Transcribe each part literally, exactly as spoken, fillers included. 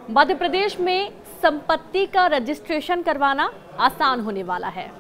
मध्य प्रदेश में संपत्ति का रजिस्ट्रेशन करवाना आसान होने वाला है।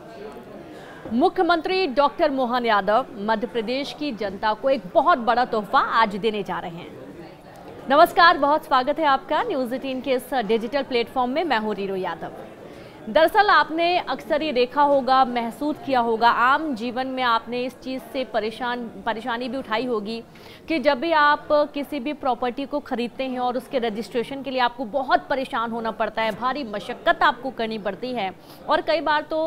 मुख्यमंत्री डॉक्टर मोहन यादव मध्य प्रदेश की जनता को एक बहुत बड़ा तोहफा आज देने जा रहे हैं। नमस्कार, बहुत स्वागत है आपका न्यूज़ एटीन के इस डिजिटल प्लेटफॉर्म में। मैं हूं रीरो यादव। दरअसल आपने अक्सर ये देखा होगा, महसूस किया होगा, आम जीवन में आपने इस चीज़ से परेशान परेशानी भी उठाई होगी कि जब भी आप किसी भी प्रॉपर्टी को खरीदते हैं और उसके रजिस्ट्रेशन के लिए आपको बहुत परेशान होना पड़ता है, भारी मशक्क़त आपको करनी पड़ती है और कई बार तो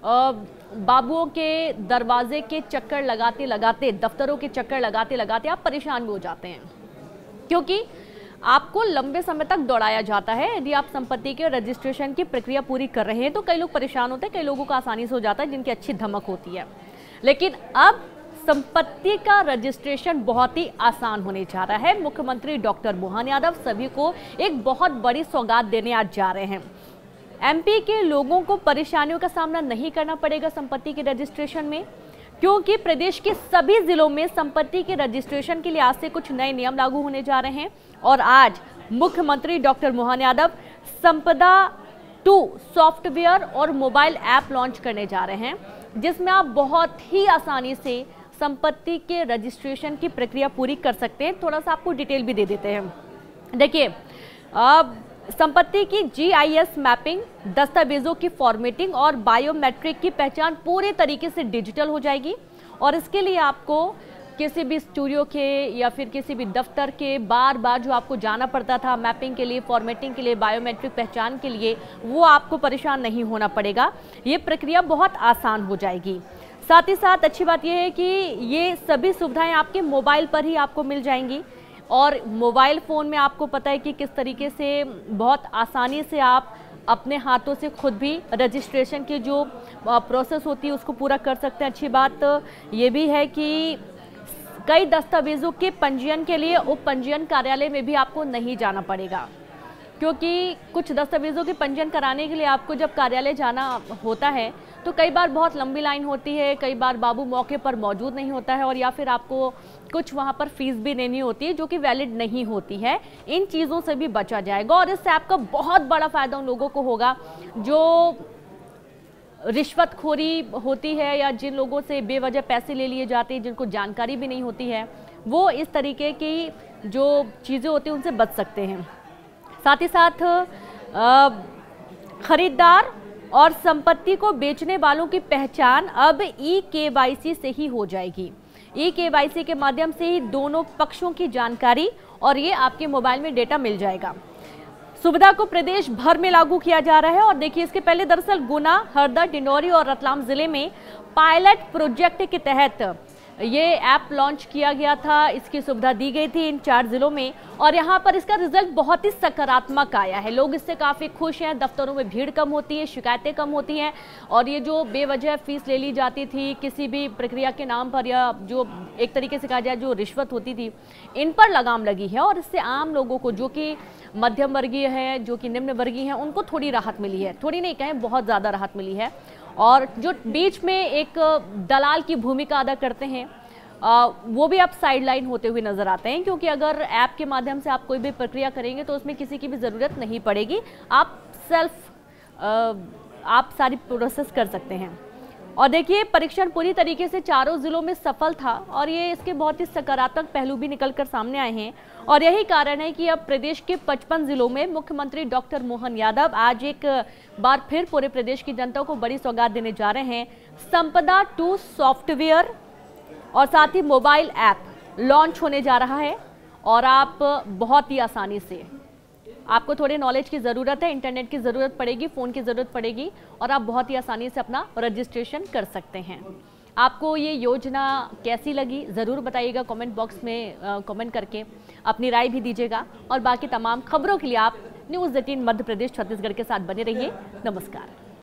बाबुओं के दरवाजे के चक्कर लगाते लगाते, दफ्तरों के चक्कर लगाते लगाते आप परेशान भी हो जाते हैं, क्योंकि आपको लंबे समय तक दौड़ाया जाता है। यदि आप संपत्ति के रजिस्ट्रेशन की प्रक्रिया पूरी कर रहे हैं तो कई लोग परेशान होते हैं, कई लोगों को आसानी से हो जाता है जिनकी अच्छी धमक होती है। लेकिन अब संपत्ति का रजिस्ट्रेशन बहुत ही आसान होने जा रहा है। मुख्यमंत्री डॉक्टर मोहन यादव सभी को एक बहुत बड़ी सौगात देने आज जा रहे हैं। एमपी के लोगों को परेशानियों का सामना नहीं करना पड़ेगा संपत्ति के रजिस्ट्रेशन में, क्योंकि प्रदेश के सभी जिलों में संपत्ति के रजिस्ट्रेशन के लिए आज से कुछ नए नियम लागू होने जा रहे हैं। और आज मुख्यमंत्री doctor Mohan Yadav Sampada two software और मोबाइल ऐप लॉन्च करने जा रहे हैं, जिसमें आप बहुत ही आसानी से संपत्ति के रजिस्ट्रेशन की प्रक्रिया पूरी कर सकते हैं। थोड़ा सा आपको डिटेल भी दे देते हैं। देखिए, अब संपत्ति की जी आई एस मैपिंग, दस्तावेजों की फॉर्मेटिंग और बायोमेट्रिक की पहचान पूरे तरीके से डिजिटल हो जाएगी। और इसके लिए आपको किसी भी स्टूडियो के या फिर किसी भी दफ्तर के बार बार जो आपको जाना पड़ता था मैपिंग के लिए, फॉर्मेटिंग के लिए, बायोमेट्रिक पहचान के लिए, वो आपको परेशान नहीं होना पड़ेगा। ये प्रक्रिया बहुत आसान हो जाएगी। साथ ही साथ अच्छी बात यह है कि ये सभी सुविधाएं आपके मोबाइल पर ही आपको मिल जाएंगी। और मोबाइल फ़ोन में आपको पता है कि किस तरीके से बहुत आसानी से आप अपने हाथों से खुद भी रजिस्ट्रेशन की जो प्रोसेस होती है उसको पूरा कर सकते हैं। अच्छी बात ये भी है कि कई दस्तावेजों के पंजीयन के लिए उप पंजीयन कार्यालय में भी आपको नहीं जाना पड़ेगा, क्योंकि कुछ दस्तावेजों के पंजीयन कराने के लिए आपको जब कार्यालय जाना होता है तो कई बार बहुत लंबी लाइन होती है, कई बार बाबू मौके पर मौजूद नहीं होता है और या फिर आपको कुछ वहाँ पर फीस भी देनी होती है जो कि वैलिड नहीं होती है। इन चीज़ों से भी बचा जाएगा और इस ऐप का बहुत बड़ा फ़ायदा उन लोगों को होगा जो रिश्वतखोरी होती है या जिन लोगों से बेवजह पैसे ले लिए जाते हैं, जिनको जानकारी भी नहीं होती है, वो इस तरीके की जो चीज़ें होती हैं उनसे बच सकते हैं। साथ ही साथ खरीदार और संपत्ति को बेचने वालों की पहचान अब ई के वाई सी से ही हो जाएगी। ई के वाई सी के माध्यम से ही दोनों पक्षों की जानकारी और ये आपके मोबाइल में डेटा मिल जाएगा। सुविधा को प्रदेश भर में लागू किया जा रहा है। और देखिए, इसके पहले दरअसल गुना, हरदा, डिंडौरी और रतलाम जिले में पायलट प्रोजेक्ट के तहत ये ऐप लॉन्च किया गया था। इसकी सुविधा दी गई थी इन चार जिलों में और यहाँ पर इसका रिजल्ट बहुत ही सकारात्मक आया है। लोग इससे काफ़ी खुश हैं। दफ्तरों में भीड़ कम होती है, शिकायतें कम होती हैं और ये जो बेवजह फीस ले ली जाती थी किसी भी प्रक्रिया के नाम पर या जो एक तरीके से कहा जाए जो रिश्वत होती थी, इन पर लगाम लगी है। और इससे आम लोगों को, जो कि मध्यम वर्गीय है, जो कि निम्न वर्गीय हैं, उनको थोड़ी राहत मिली है। थोड़ी नहीं कहें, बहुत ज़्यादा राहत मिली है। और जो बीच में एक दलाल की भूमिका अदा करते हैं आ, वो भी आप साइड लाइन होते हुए नजर आते हैं, क्योंकि अगर ऐप के माध्यम से आप कोई भी प्रक्रिया करेंगे तो उसमें किसी की भी ज़रूरत नहीं पड़ेगी। आप सेल्फ आ, आप सारी प्रोसेस कर सकते हैं। और देखिए, परीक्षण पूरी तरीके से चारों जिलों में सफल था और ये इसके बहुत ही सकारात्मक पहलू भी निकल कर सामने आए हैं। और यही कारण है कि अब प्रदेश के पचपन जिलों में मुख्यमंत्री डॉक्टर मोहन यादव आज एक बार फिर पूरे प्रदेश की जनता को बड़ी सौगात देने जा रहे हैं। संपदा टू सॉफ्टवेयर और साथ ही मोबाइल ऐप लॉन्च होने जा रहा है और आप बहुत ही आसानी से, आपको थोड़े नॉलेज की ज़रूरत है, इंटरनेट की ज़रूरत पड़ेगी, फ़ोन की ज़रूरत पड़ेगी और आप बहुत ही आसानी से अपना रजिस्ट्रेशन कर सकते हैं। आपको ये योजना कैसी लगी ज़रूर बताइएगा कमेंट बॉक्स में, कमेंट करके अपनी राय भी दीजिएगा। और बाकी तमाम खबरों के लिए आप न्यूज़ एटीन मध्य प्रदेश छत्तीसगढ़ के साथ बने रहिए। नमस्कार।